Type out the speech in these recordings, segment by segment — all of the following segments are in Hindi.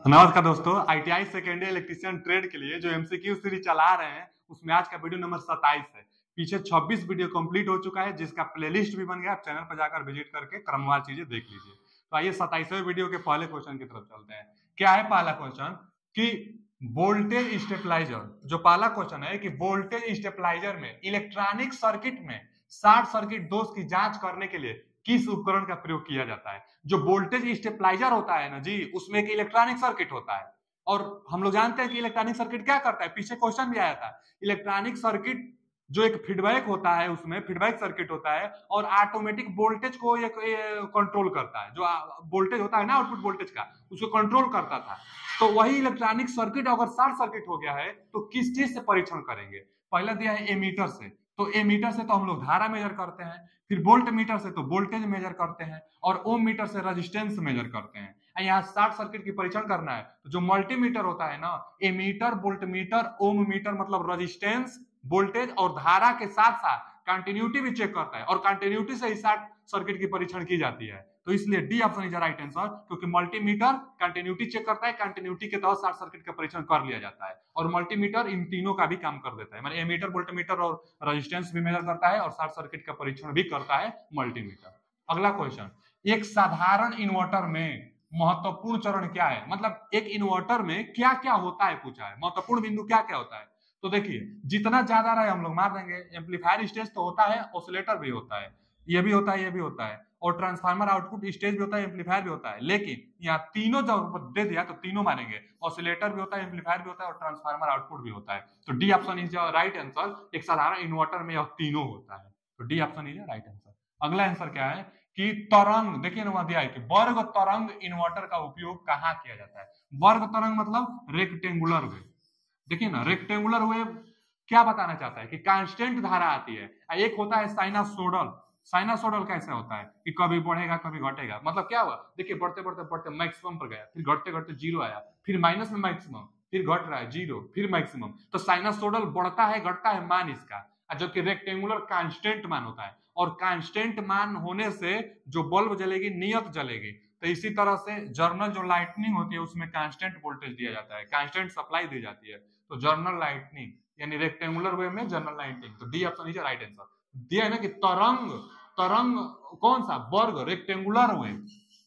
नमस्कार दोस्तों, ITI second year electrician trade के लिए जो एमसीक्यू सीरीज चला रहे हैं उसमें आज का वीडियो नंबर 27 है। पीछे 26 वीडियो कंप्लीट हो चुका है जिसका प्लेलिस्ट भी बन गया। आप चैनल पर जाकर विजिट करके क्रमवार चीजें देख लीजिए। तो आइए 27वें वीडियो के पहले क्वेश्चन की तरफ चलते हैं। क्या है पहला क्वेश्चन कि वोल्टेज स्टेबलाइजर, जो पहला क्वेश्चन है कि वोल्टेज स्टेबलाइजर में इलेक्ट्रॉनिक सर्किट में शॉर्ट सर्किट दोष की जांच करने के लिए किस उपकरण का प्रयोग किया जाता है। जो वोल्टेज स्टेबलाइजर होता है ना जी, उसमें एक इलेक्ट्रॉनिक सर्किट होता है और हम लोग जानते हैं कि इलेक्ट्रॉनिक सर्किट क्या करता है। पीछे क्वेश्चन भी आया था। इलेक्ट्रॉनिक सर्किट जो एक फीडबैक होता है, उसमें फीडबैक सर्किट होता है और ऑटोमेटिक वोल्टेज को एक कंट्रोल करता है। जो वोल्टेज होता है ना आउटपुट वोल्टेज का, उसको कंट्रोल करता था। तो वही इलेक्ट्रॉनिक सर्किट अगर शॉर्ट सर्किट हो गया है तो किस चीज से परीक्षण करेंगे। पहला दिया है एमीटर से, तो एमीटर से तो हम लोग धारा मेजर करते हैं। फिर वोल्ट मीटर से तो वोल्टेज मेजर करते हैं और ओम मीटर से रेजिस्टेंस मेजर करते हैं। यहाँ शॉर्ट सर्किट की परीक्षण करना है तो जो मल्टीमीटर होता है ना, ammeter, volt meter, ohm meter मतलब रेजिस्टेंस, वोल्टेज और धारा के साथ साथ कंटिन्यूटी भी चेक करता है और कंटिन्यूटी से ही शॉर्ट सर्किट की परीक्षण की जाती है। तो इसलिए D option is right answer, क्योंकि मल्टीमीटर कंटिन्यूटी चेक करता है, कंटिन्यूटी के तहत शॉर्ट सर्किट का परीक्षण कर लिया जाता है और मल्टीमीटर इन तीनों का भी काम कर देता है। मतलब एमीटर, वोल्टमीटर और रेजिस्टेंस भी मेजर करता है और शॉर्ट सर्किट का परीक्षण भी करता है मल्टीमीटर। अगला क्वेश्चन, एक साधारण इन्वर्टर में महत्वपूर्ण चरण क्या है। मतलब एक इन्वर्टर में क्या क्या होता है पूछा है, महत्वपूर्ण बिंदु क्या क्या होता है। तो देखिए, जितना ज्यादा रहे हम लोग मार देंगे। एम्पलीफायर स्टेज तो होता है, ऑसिलेटर भी होता है, ये भी होता है, ये भी होता है, और ट्रांसफार्मर आउटपुट स्टेज भी होता है, एम्पलीफायर भी होता है। लेकिन यहाँ तीनों जब दे दिया तो तीनों मानेंगे, ऑसिलेटर भी होता है, एम्पलीफायर भी होता है और ट्रांसफार्मर आउटपुट भी होता है। तो D option is right answer. एक साधारण इन्वर्टर में यह तीनों होता है, तो D option is right answer. अगला आंसर क्या है कि तरंग, देखिए ना दिया है कि वर्ग तरंग इन्वर्टर का उपयोग कहाँ किया जाता है। वर्ग तरंग मतलब रेक्टेंगुलर वेव। देखिए ना, रेक्टेंगुलर वेव क्या बताना चाहता है कि कांस्टेंट धारा आती है। एक होता है साइनासोडल। साइनासोडल कैसे होता है कि कभी बढ़ेगा कभी घटेगा। मतलब क्या हुआ, देखिए बढ़ते बढ़ते बढ़ते मैक्सिमम पर गया, फिर घटते घटते जीरो आया, फिर माइनस में मैक्सिमम, फिर घट रहा है जीरो, फिर मैक्सिमम। तो साइनासोडल बढ़ता है घटता है मान इसका, जबकि रेक्टेंगुलर कांस्टेंट मान होता है और कांस्टेंट मान होने से जो बल्ब जलेगी नियत जलेगी। तो इसी तरह से जर्नल जो लाइटनिंग होती है उसमें कांस्टेंट वोल्टेज दिया जाता है, कांस्टेंट सप्लाई दी जाती है। तो जर्नल लाइटनिंग यानी रेक्टेंगुलर वे में जनरल लाइटिंग। तो D option is right answer. दिया है ना कि तरंग, तरंग कौन सा, वर्ग रेक्टेंगुलर वे।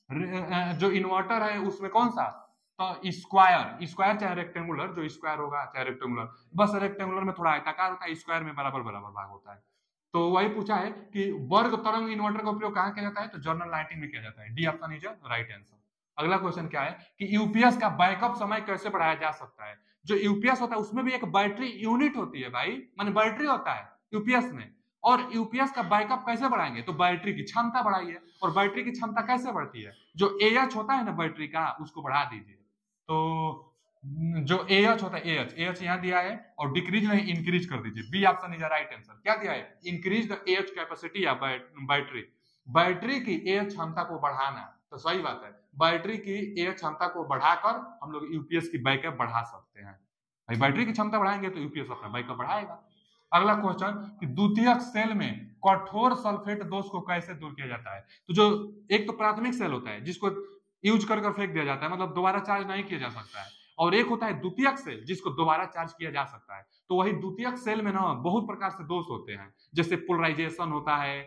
जो इन्वर्टर है उसमें कौन सा, तो स्क्वायर, स्क्वायर चाहे रेक्टेंगुलर, जो स्क्वायर होगा चाहे रेक्टेंगुलर, बस रेक्टेंगुलर में थोड़ा आयताकार होता है, स्क्वायर में बराबर बराबर भाग होता है। तो वही पूछा है कि वर्ग तरंग इन्वर्टर का उपयोग कहाँ किया जाता है, तो जर्नल लाइटिंग में किया जाता है। D option is right answer. अगला क्वेश्चन क्या है कि यूपीएस का बैकअप समय कैसे बढ़ाया जा सकता है। जो यूपीएस होता है उसमें भी एक बैटरी यूनिट होती है भाई, माने बैटरी होता है यूपीएस में। और यूपीएस का बैकअप कैसे बढ़ाएंगे, तो बैटरी की क्षमता बढ़ाइए। और बैटरी की क्षमता कैसे बढ़ती है, जो एएच होता है ना बैटरी का, उसको बढ़ा दीजिए। तो जो एएच होता है, एएच यहाँ दिया है और डिक्रीज नहीं इंक्रीज कर दीजिए। B option is right answer. क्या दिया है, इंक्रीज द एएच कैपेसिटी या बैटरी, बैटरी की एएच क्षमता को बढ़ाना। तो सही बात है, बैटरी की एएच क्षमता को बढ़ाकर हम लोग यूपीएस की बैकअप बढ़ा सकते हैं। भाई बैटरी की क्षमता बढ़ाएंगे तो यूपीएस अपना बैकअप बढ़ाएगा। अगला क्वेश्चन कि द्वितीयक सेल में कठोर सल्फेट दोष को कैसे दूर किया जाता है। तो जो एक तो प्राथमिक सेल होता है जिसको यूज कर फेंक दिया जाता है, मतलब दोबारा चार्ज नहीं किया जा सकता है, और एक होता है द्वितीयक सेल जिसको दोबारा चार्ज किया जा सकता है। तो वही द्वितीयक सेल में ना बहुत प्रकार से दोष होते हैं, जैसे पोलराइजेशन होता है,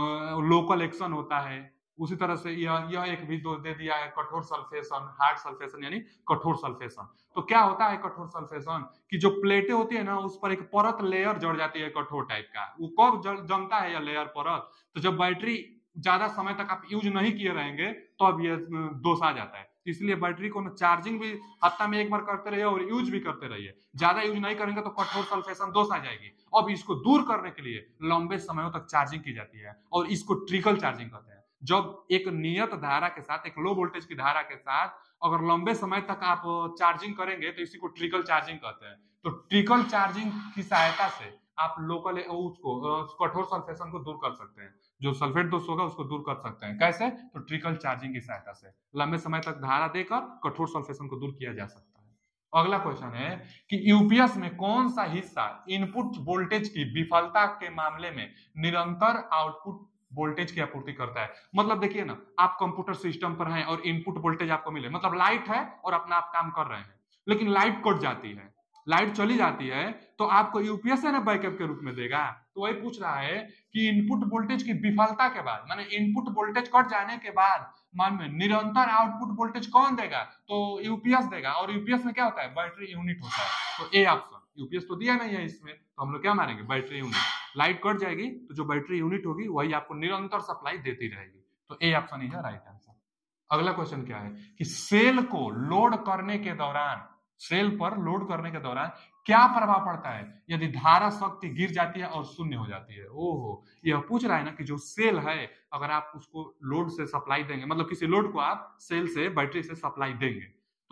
लोकल एक्शन होता है। उसी तरह से यह एक भी दोष दे दिया है, कठोर सल्फेशन, हार्ड सल्फेशन यानी कठोर सल्फेशन। तो क्या होता है कठोर सल्फेशन कि जो प्लेटें होती है ना उस पर एक परत लेयर जड़ जाती है कठोर टाइप का। वो कब जमता है यह लेयर परत, तो जब बैटरी ज्यादा समय तक आप यूज नहीं किए रहेंगे तो अब ये दोष आ जाता है। इसलिए बैटरी को चार्जिंग भी हफ्ता में एक बार करते रहिए और यूज भी करते रहिए। ज्यादा यूज नहीं करेंगे तो कठोर सल्फेशन दोष आ जाएगी। अब इसको दूर करने के लिए लंबे समयों तक चार्जिंग की जाती है और इसको ट्रिकल चार्जिंग कहते हैं। जब एक नियत धारा के साथ, एक लो वोल्टेज की धारा के साथ अगर लंबे समय तक आप चार्जिंग करेंगे तो इसी को ट्रिकल चार्जिंग कहते हैं। तो ट्रिकल चार्जिंग की सहायता से आप लोकल उसको कठोर सल्फेशन को दूर कर सकते हैं। जो सल्फेट दोष होगा उसको दूर कर सकते हैं। कैसे, तो ट्रिकल चार्जिंग की सहायता से लंबे समय तक धारा देकर कठोर सल्फेशन को दूर किया जा सकता है। अगला क्वेश्चन है कि यूपीएस में कौन सा हिस्सा इनपुट वोल्टेज की विफलता के मामले में निरंतर आउटपुट वोल्टेज की आपूर्ति करता है। मतलब देखिए ना, आप कंप्यूटर सिस्टम पर हैं और इनपुट वोल्टेज आपको मिले, मतलब लाइट है और अपना आप काम कर रहे हैं, लेकिन लाइट कट जाती है, लाइट चली जाती है, तो आपको यूपीएस है ना बैकअप के रूप में देगा। तो वही पूछ रहा है कि इनपुट वोल्टेज की विफलता के बाद, माने इनपुट वोल्टेज कट जाने के बाद मान में निरंतर आउटपुट वोल्टेज कौन देगा, तो यूपीएस देगा। और यूपीएस में क्या होता है, बैटरी यूनिट होता है। तो ए ऑप्शन, यूपीएस तो दिया नहीं है इसमें, तो हम लोग क्या मानेंगे, बैटरी यूनिट। लाइट कट जाएगी तो जो बैटरी यूनिट होगी वही आपको निरंतर सप्लाई देती रहेगी। तो A option is right answer. अगला क्वेश्चन क्या है कि सेल को लोड करने के दौरान, सेल पर लोड करने के दौरान क्या प्रभाव पड़ता है यदि धारा शक्ति गिर जाती है और शून्य हो जाती है। ओहो, यह पूछ रहा है ना कि जो सेल है अगर आप उसको लोड से सप्लाई देंगे, मतलब किसी लोड को आप सेल से बैटरी से सप्लाई देंगे, तो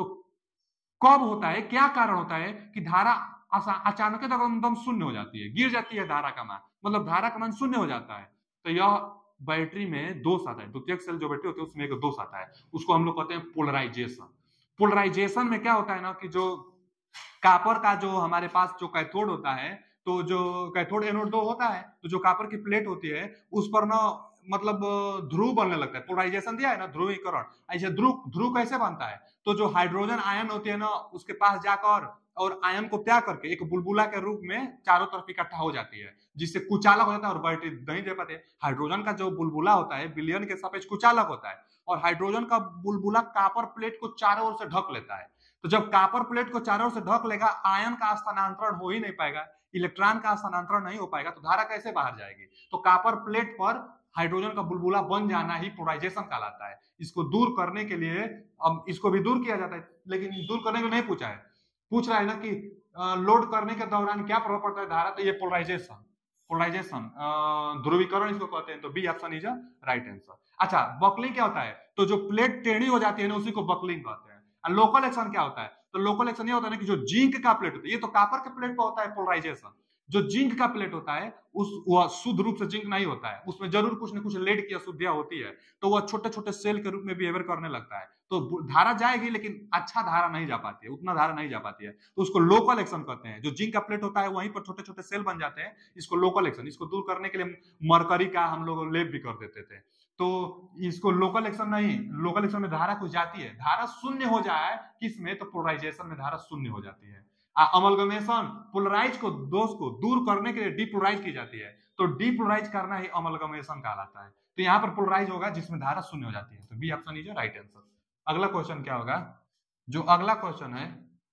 कब होता है, क्या कारण होता है कि धारा अचानक एकदम शून्य हो जाती है, गिर जाती है धारा का मान, मतलब धारा का मान शून्य हो जाता है। तो यह बैटरी में दोष आता है, द्वितीयक सेल जो बैटरी होती है उसमें एक दोष आता है, उसको हम लोग कहते हैं पोलराइजेशन। पोलराइजेशन में क्या होता है ना कि जो कॉपर का जो हमारे पास जो कैथोड होता है, तो जो कैथोड एनोड दो होता है, तो जो कॉपर की प्लेट होती है उस पर ना मतलब ध्रुव बनने लगता है। पोलराइजेशन दिया है ना, ध्रुवीकरण। ऐसे ध्रुव कैसे बनता है, तो जो हाइड्रोजन आयन होती है ना उसके पास जाकर और आयन को त्याग करके एक बुलबुला के रूप में चारों तरफ इकट्ठा हो जाती है, जिससे कुचालक हो जाता है और बैटरी नहीं दे पाते। हाइड्रोजन का जो बुलबुला होता है विलयन के सापेक्ष कुचालक होता है, और हाइड्रोजन का बुलबुला कॉपर प्लेट को चारों ओर से ढक लेता है। तो जब कॉपर प्लेट को चारों ओर से ढक लेगा, आयन का स्थानांतरण हो ही नहीं पाएगा, इलेक्ट्रॉन का स्थानांतरण नहीं हो पाएगा, तो धारा कैसे बाहर जाएगी। तो कॉपर प्लेट पर हाइड्रोजन का बुलबुला बन जाना ही पोलराइजेशन कहलाता है। इसको दूर करने के लिए अब इसको भी दूर किया जाता है, लेकिन दूर करने को नहीं पूछा है, पूछ रहा है ना कि लोड करने के दौरान क्या प्रभाव पड़ता है धारा, तो ये पोलराइजेशन, पोलराइजेशन ध्रुवीकरण इसको कहते हैं। तो B option is right answer. अच्छा, बकलिंग क्या होता है, तो जो प्लेट टेढ़ी हो जाती है ना उसी को बकलिंग कहते हैं। लोकल एक्शन क्या होता है, तो लोकल एक्शन ये होता है ना कि जो जिंक का प्लेट होता है, ये तो कॉपर के प्लेट पर होता है पोलराइजेशन, जो जिंक का प्लेट होता है उस वह शुद्ध रूप से जिंक नहीं होता है, उसमें जरूर कुछ न कुछ लेड की अशुद्धियां होती है, तो वह छोटे छोटे सेल के रूप में बिहेवियर करने लगता है। तो धारा जाएगी लेकिन अच्छा धारा नहीं जा पाती है, उतना धारा नहीं जा पाती है, तो उसको लोकल एक्शन कहते हैं। जो जिंक का प्लेट होता है वहीं पर छोटे छोटे सेल बन जाते हैं, इसको लोकल एक्शन। इसको दूर करने के लिए मरकरी का हम लोग लेप भी कर देते थे, तो इसको लोकल एक्शन नहीं, लोकल एक्शन में धारा कुछ जाती है, धारा शून्य हो जाए किसमें, तो पोलराइजेशन में धारा शून्य हो जाती है। अमलगमेशन, पोलराइज को दोष को दूर करने के लिए डीपोलराइज की जाती है, तो डीपोलराइज करना ही अमलगमेशन कहलाता है। तो यहाँ पर पोलराइज होगा जिसमें धारा शून्य हो जाती है, तो B option is right answer. अगला क्वेश्चन क्या होगा, जो अगला क्वेश्चन है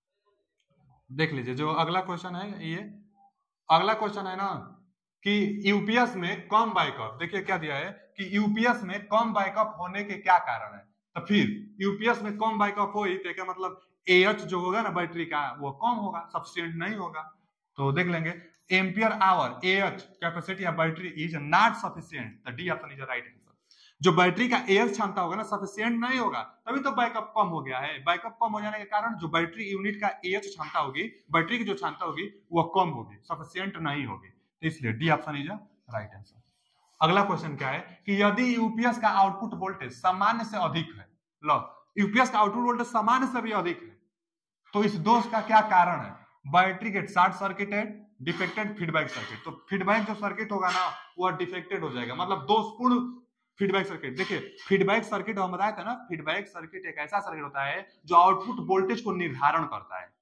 देख लीजिए, जो अगला क्वेश्चन है ये अगला क्वेश्चन है ना कि यूपीएस में कम बैकअप, देखिए क्या दिया है कि यूपीएस में कम बैकअप होने के क्या कारण है। तो फिर यूपीएस में कम बैकअप हो तो क्या मतलब एएच जो होगा ना बैटरी का वो कम होगा, सफिशिएंट नहीं होगा। तो देख लेंगे, ampere hour A H capacity of battery is not sufficient, the D option is right answer. जो बैटरी का एएच क्षमता होगा ना सफिशिएंट नहीं होगा, तभी तो बैकअप कम हो गया है। बैकअप कम हो जाने के कारण जो बैटरी यूनिट का एएच क्षमता होगी, बैटरी की जो क्षमता होगी वह कम होगी, सफिशिएंट नहीं होगी, तो इसलिए D option is right answer. अगला क्वेश्चन क्या है कि यदि यूपीएस का आउटपुट वोल्टेज सामान्य से अधिक है, लो यूपीएस का आउटपुट वोल्टेज सामान्य से भी अधिक है, तो इस दोष का क्या कारण है। Battery get short circuited, defected feedback circuit. तो फीडबैक जो सर्किट होगा ना वह डिफेक्टेड हो जाएगा, मतलब दोषपूर्ण फीडबैक सर्किट। देखिए फीडबैक सर्किट हम बताए थे ना, फीडबैक सर्किट एक ऐसा सर्किट होता है जो आउटपुट वोल्टेज को निर्धारण करता है।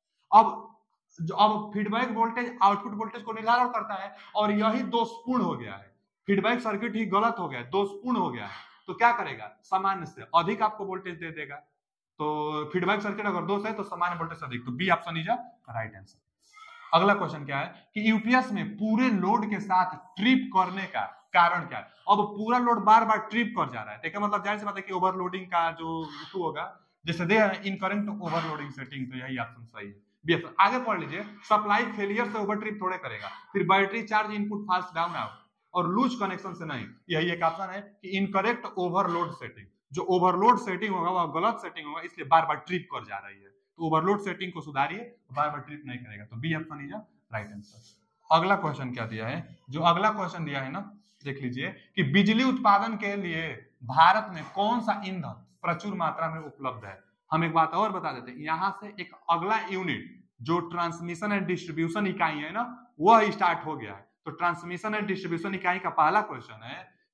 अब फीडबैक वोल्टेज आउटपुट वोल्टेज को निर्धारण करता है और यही दोषपूर्ण हो गया है, फीडबैक सर्किट ही गलत हो गया, दोषपूर्ण हो गया है, तो क्या करेगा, सामान्य से अधिक आपको वोल्टेज दे देगा। तो फीडबैक सर्किट अगर दोष है तो सामान्य वोल्टेज से अधिक, तो B option is right answer. अगला क्वेश्चन क्या है कि यूपीएस में पूरे लोड के साथ ट्रिप करने का कारण क्या है। अब पूरा लोड बार बार ट्रिप कर जा रहा है, देखिए मतलब जाहिर सी बात है कि ओवरलोडिंग का जो इशू होगा, जैसे दे इनकरेंट ओवरलोडिंग सेटिंग, तो यही ऑप्शन सही है, बी ऑप्शन। आगे पढ़ लीजिए, सप्लाई फेलियर से ओवर ट्रिप थोड़े करेगा, फिर battery charge input fast down out और लूज कनेक्शन से नहीं, यही एक ऑप्शन है कि इनकरेक्ट ओवरलोड सेटिंग। जो ओवरलोड सेटिंग होगा वह गलत सेटिंग होगा, इसलिए बार बार ट्रिप कर जा रही है, तो ओवरलोड सेटिंग को सुधारिए, बार बार ट्रिप नहीं करेगा, तो B option is right answer. अगला क्वेश्चन क्या दिया है, जो अगला क्वेश्चन दिया है ना देख लीजिए कि बिजली उत्पादन के लिए भारत में कौन सा ईंधन प्रचुर मात्रा में उपलब्ध है। हम एक बात और बता देते हैं, यहां से एक अगला यूनिट जो ट्रांसमिशन एंड डिस्ट्रीब्यूशन इकाई है ना वह स्टार्ट हो गया है। तो ट्रांसमिशन एंड डिस्ट्रीब्यूशन इकाई का पहला क्वेश्चन है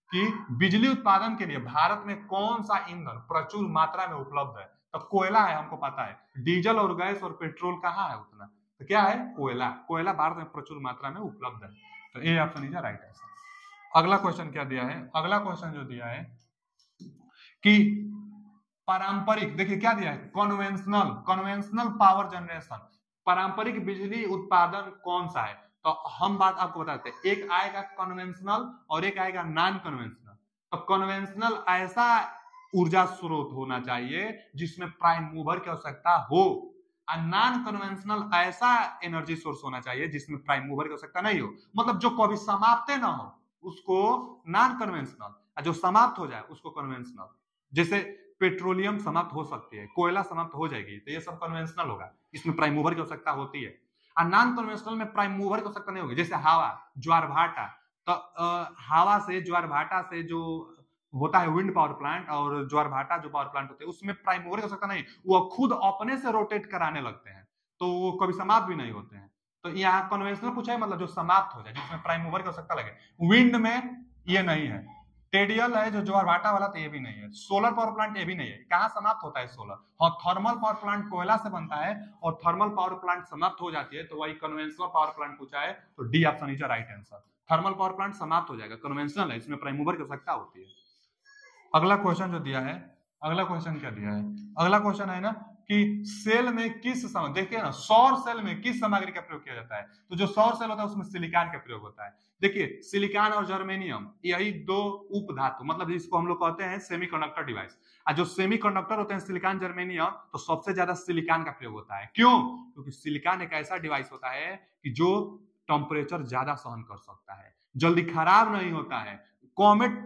कि बिजली उत्पादन के लिए भारत में कौन सा ईंधन प्रचुर मात्रा में उपलब्ध है, तो कोयला है, हमको पता है। डीजल और गैस और पेट्रोल कहाँ है उतना, तो क्या है, कोयला। कोयला भारत में प्रचुर मात्रा में उपलब्ध है, तो A option is right answer. अगला क्वेश्चन क्या दिया है, अगला क्वेश्चन जो दिया है कि पारंपरिक, देखिए क्या दिया है, कन्वेंशनल पावर जनरेशन, पारंपरिक बिजली उत्पादन कौन सा है, तो हम बात आपको बताते हैं, एक आएगा कन्वेंशनल और एक आएगा नॉन कन्वेंशनल। तो कन्वेंशनल ऐसा ऊर्जा स्रोत होना चाहिए जिसमें प्राइम मूवर की आवश्यकता हो, और नॉन कन्वेंशनल ऐसा एनर्जी सोर्स होना चाहिए जिसमें प्राइम मूवर की आवश्यकता नहीं हो, मतलब जो कभी समाप्त ना हो उसको नॉन कन्वेंशनल, जो समाप्त हो जाए उसको कन्वेंशनल। जैसे पेट्रोलियम समाप्त हो सकती है, कोयला समाप्त हो जाएगी, तो ये सब कन्वेंशनल होगा, इसमें प्राइम मूवर की आवश्यकता होती है। और नॉन कन्वेंशनल में प्राइम मूवर की आवश्यकता नहीं होगी, जैसे हवा, ज्वार भाटा, तो हवा से, ज्वार भाटा से जो होता है विंड पावर प्लांट और ज्वार भाटा जो पावर प्लांट होते हैं उसमें प्राइम मूवर की आवश्यकता नहीं, वो खुद अपने से रोटेट कराने लगते हैं, तो वो कभी समाप्त भी नहीं होते हैं। तो यहाँ कन्वेंशनल पूछा है, मतलब जो समाप्त हो जाए, जिसमें प्राइम मूवर की आवश्यकता लगे। विंड में ये नहीं है, टेडियल है जो ज्वार भाटा वाला, तो ये भी नहीं है। सोलर पावर प्लांट ये भी नहीं है, कहाँ समाप्त होता है सोलर, हाँ थर्मल पावर प्लांट कोयला से बनता है और थर्मल पावर प्लांट समाप्त हो जाती है, तो वही कन्वेंशनल पावर प्लांट पूछा है, तो D option is right answer. Thermal power plant समाप्त हो जाएगा, कन्वेंशनल है, इसमें प्राइम मूवर की आवश्यकता होती है। अगला क्वेश्चन जो दिया है, अगला क्वेश्चन क्या दिया है, अगला क्वेश्चन है ना कि सेल में किस सामग्री, देखिए ना सौर सेल में किस सामग्री का प्रयोग किया जाता है, तो जो सौर सेल होता है उसमें सिलिकॉन का प्रयोग होता है। देखिए सिलिकॉन और जर्मेनियम यही दो उप धातु, मतलब जिसको हम लोग कहते हैं सेमीकंडक्टर डिवाइस, और जो सेमीकंडक्टर होते हैं सिलिकॉन जर्मेनियम, तो सबसे ज्यादा सिलिकॉन का प्रयोग होता है। क्यों, क्योंकि सिलिकॉन एक ऐसा डिवाइस होता है कि जो टेम्परेचर ज्यादा सहन कर सकता है, जल्दी खराब नहीं होता है। कॉमेट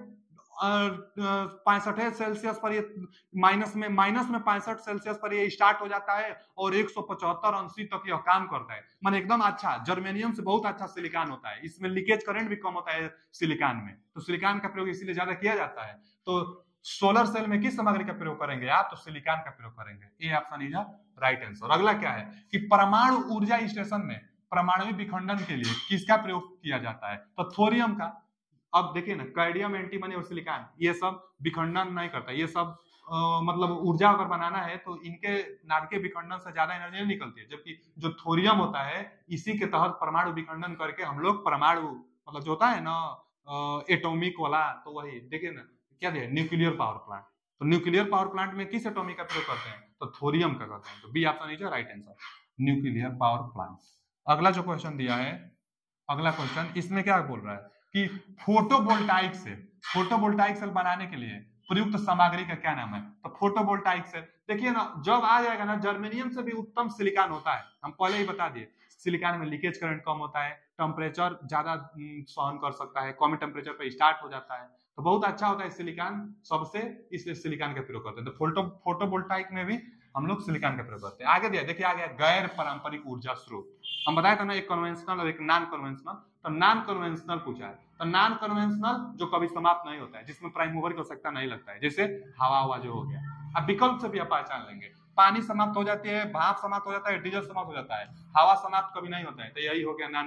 65 सेल्सियस पर ये माइनस में 65 सेल्सियस पर ये स्टार्ट हो जाता है और 175-80 तक यह काम करता है, मतलब एकदम अच्छा, जर्मेनियम से बहुत अच्छा सिलिकॉन होता है, इसमें लीकेज करंट भी कम होता है सिलिकॉन में, तो सिलिकॉन का प्रयोग इसीलिए ज्यादा किया जाता है। तो सोलर सेल में किस सामग्री का प्रयोग करेंगे आप, तो सिलिकॉन का प्रयोग करेंगे, A option is right answer. अगला क्या है कि परमाणु ऊर्जा स्टेशन में परमाणु विखंडन के लिए किसका प्रयोग किया जाता है, तो थोरियम का। अब देखिए ना कैडमियम, एंटीमनी और सिलिकॉन ये सब विखंडन नहीं करता, ये सब मतलब ऊर्जा अगर बनाना है तो इनके नाभिकीय विखंडन से ज्यादा एनर्जी नहीं निकलती है, जबकि जो थोरियम होता है इसी के तहत परमाणु विखंडन करके हम लोग परमाणु, मतलब जो होता है ना एटॉमिक वाला, तो वही देखिए ना क्या दिया, न्यूक्लियर पावर प्लांट, तो न्यूक्लियर पावर प्लांट में किस एटॉमिक का प्रयोग करते हैं, तो थोरियम का करते हैं, तो B option is right answer, nuclear power plant. अगला जो क्वेश्चन दिया है, अगला क्वेश्चन इसमें क्या बोल रहा है कि फोटोवोल्टाइक सेल बनाने के लिए प्रयुक्त सामग्री का क्या नाम है, तो फोटोवोल्टाइक सेल। देखिए ना जब आ जाएगा ना, जर्मेनियम से भी उत्तम सिलिकॉन होता है, हम पहले ही बता दिए, सिलिकॉन में लीकेज करंट कम होता है, टेम्परेचर ज्यादा सहन कर सकता है, कम टेम्परेचर पे स्टार्ट हो जाता है, तो बहुत अच्छा होता है सिलिकॉन सबसे, इसलिए सिलिकॉन का प्रयोग करते हैं। तो फोटोवोल्टाइक में भी हम लोग सिलिकॉन का प्रयोग करते हैं। आगे दिया, देखिए आ गया गैर पारंपरिक ऊर्जा स्रोत, हम बताया था ना एक कन्वेंशनल और एक नॉन कन्वेंशनल, तो नॉन कन्वेंशनल पूछा है, तो नॉन कन्वेंशनल जो कभी समाप्त नहीं होता है, जिसमें प्राइम मूवर की आवश्यकता नहीं लगता है, जैसे हवा जो हो गया। अब विकल्प से भी आप पहचान लेंगे, पानी समाप्त हो जाती है, भाप समाप्त हो जाता है, डीजल समाप्त हो जाता है, हवा समाप्त कभी नहीं होता है, तो यही हो गया नॉन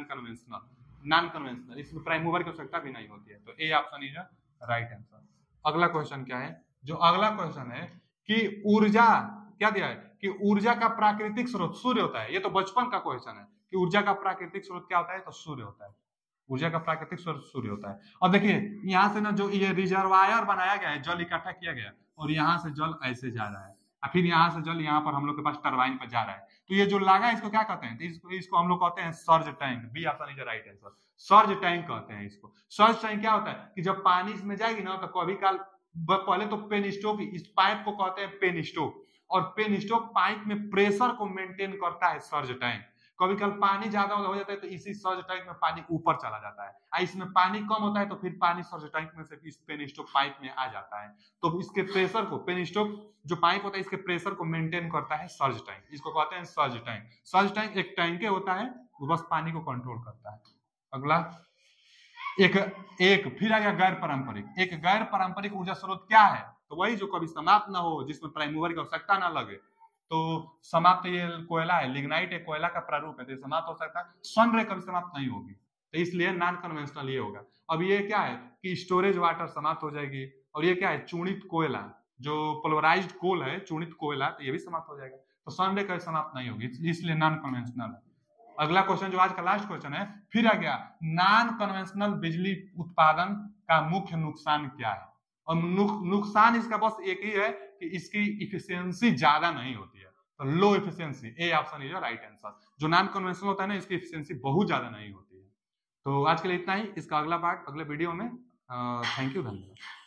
कन्वेंशनल, इसमें प्राइम मूवर की आवश्यकता भी नहीं होती है, तो A option is right answer. अगला क्वेश्चन क्या है, जो अगला क्वेश्चन है कि ऊर्जा क्या दिया है कि ऊर्जा का प्राकृतिक स्रोत सूर्य होता है, ये तो बचपन का क्वेश्चन है कि ऊर्जा का प्राकृतिक स्रोत क्या होता है, तो सूर्य होता है, ऊर्जा का प्राकृतिक स्रोत सूर्य होता है। और देखिए यहाँ से ना जो ये रिजर्वायर बनाया गया है, जल इकट्ठा किया गया और यहाँ से जल ऐसे जा रहा है, और फिर यहाँ से जल यहाँ पर हम लोग के पास टरबाइन पर जा रहा है, तो ये जो लगा है इसको क्या कहते हैं, तो इसको हम लोग कहते हैं surge tank, B option is right answer, surge tank कहते हैं इसको। सर्ज टैंक क्या होता है कि जब पानी इसमें जाएगी ना, तो कभी काल पहले तो पेन स्टोक, इस पाइप को कहते हैं पेन स्टोक, और पेन स्टोक पाइप में प्रेशर को मेंटेन करता है सर्ज टैंक। कभी कभी पानी ज्यादा हो जाता है तो इसी सर्ज टैंक में पानी ऊपर चला जाता है, इसमें पानी कम होता है तो फिर पानी सर्ज टैंक में से इस पेन स्टोक पाइप में आ जाता है, तो इसके प्रेशर को, पेन स्टोक जो पाइप होता है इसके प्रेशर को मेंटेन करता है सर्ज टैंक, इसको कहते हैं सर्ज टैंक। सर्ज टैंक एक टैंक होता है, वो बस पानी को कंट्रोल करता है। अगला एक फिर आ गया गैर पारंपरिक, एक गैर पारंपरिक ऊर्जा स्रोत क्या है, तो वही जो कभी समाप्त ना हो, जिसमें प्राइम मूवर की आवश्यकता ना लगे, तो समाप्त ये कोयला है, लिग्नाइट एक कोयला का प्रारूप है, तो समाप्त हो सकता है। सन रे कभी समाप्त नहीं होगी, तो इसलिए नॉन कन्वेंशनल ये होगा। अब ये क्या है कि स्टोरेज वाटर समाप्त हो जाएगी, और ये क्या है चूर्णित कोयला, जो पोलराइज्ड कोल है चूर्णित कोयला, तो ये भी समाप्त हो जाएगा। तो सनडे कभी समाप्त नहीं होगी, इसलिए नॉन कन्वेंशनल है। अगला क्वेश्चन जो आज का लास्ट क्वेश्चन है, फिर आ गया नॉन कन्वेंशनल बिजली उत्पादन का मुख्य नुकसान क्या है। और नुकसान इसका बस एक ही है कि इसकी इफिशियंसी ज्यादा नहीं होती है, तो low efficiency, A option is right answer. जो नॉन कन्वेंशनल होता है ना, इसकी इफिशियंसी बहुत ज्यादा नहीं होती है। तो आज के लिए इतना ही, इसका अगला पार्ट अगले वीडियो में। थैंक यू, धन्यवाद।